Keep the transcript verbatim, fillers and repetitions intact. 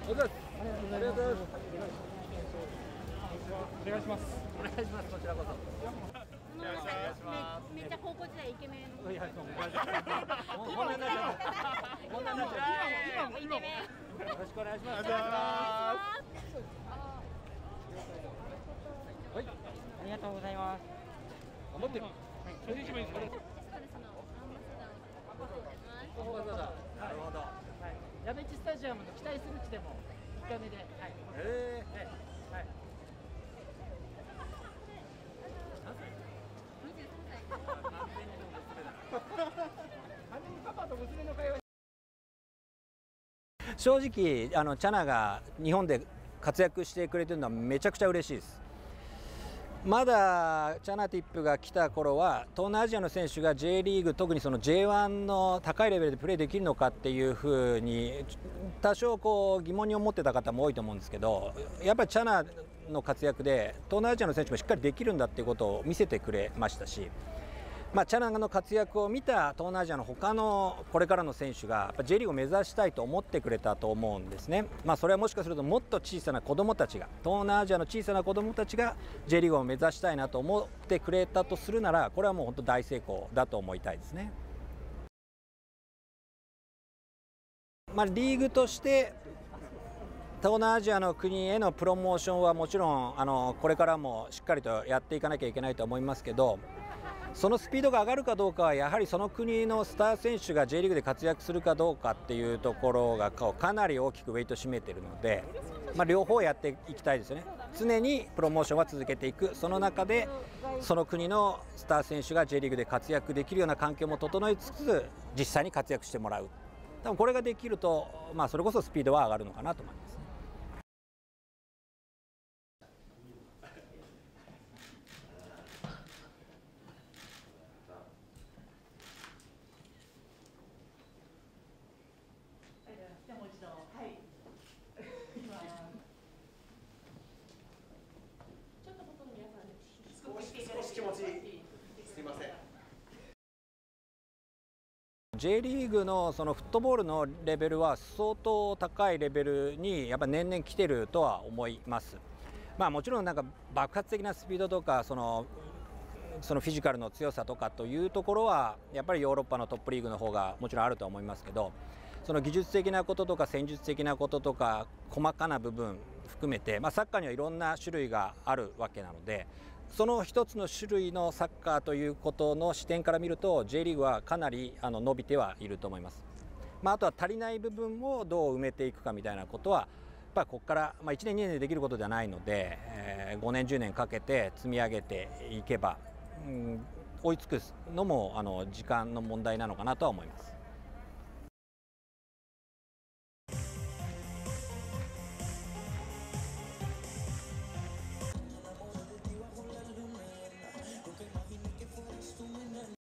お願いします。 お願いします。こちらこそ。 めっちゃ高校時代イケメン。 いや、そう。こんなになっちゃう。こんなになっちゃう。 今もイケメン。 よろしくお願いします。 お願いします。 はい。 ありがとうございます。 頑張って。写真してもいいですか。 エスパルスのアンバサダーをさせていただきます。 なるほど。 はい。やべちスタジアムの期待する地でもいっかいめで、はい。 ええ。 はい。 にじゅうさんさい。 完全にパパと娘の会話。 正直あのチャナが日本で活躍してくれてるのはめちゃくちゃ嬉しいです。まだチャナティップが来た頃は東南アジアの選手が J リーグ、特にその ジェイワン の高いレベルでプレーできるのかっていうふうに多少こう疑問に思ってた方も多いと思うんですけど、やっぱりチャナの活躍で東南アジアの選手もしっかりできるんだっていうことを見せてくれましたし、まあ、チャナの活躍を見た東南アジアの他のこれからの選手がやっぱ J リーグを目指したいと思ってくれたと思うんですね。まあ、それはもしかするともっと小さな子どもたちが、東南アジアの小さな子どもたちが J リーグを目指したいなと思ってくれたとするなら、これはもう本当大成功だと思いたいですね。まあ、リーグとして東南アジアの国へのプロモーションはもちろんあのこれからもしっかりとやっていかなきゃいけないと思いますけど、そのスピードが上がるかどうかはやはりその国のスター選手が J リーグで活躍するかどうかっていうところがかなり大きくウェイト占めているので、まあ、両方やっていきたいですよね。常にプロモーションは続けていく、その中でその国のスター選手が J リーグで活躍できるような環境も整いつつ実際に活躍してもらう、多分これができると、まあ、それこそスピードは上がるのかなと思います。 少し気持ちいい。すいません。 J リーグのそのフットボールのレベルは相当高いレベルにやっぱ年々来てるとは思います。まあ、もちろんなんか爆発的なスピードとかそのそのフィジカルの強さとかというところはやっぱりヨーロッパのトップリーグの方がもちろんあると思いますけど、その技術的なこととか戦術的なこととか細かな部分含めて、まあ、サッカーにはいろんな種類があるわけなので、その一つの種類のサッカーということの視点から見ると J リーグはかなりあの伸びてはいると思います。まあ、あとは足りない部分をどう埋めていくかみたいなことはやっぱりここから、まあ、いちねんにねんでできることではないので、えー、ごねんじゅうねんかけて積み上げていけば、うん、追いつくのもあの時間の問題なのかなとは思います。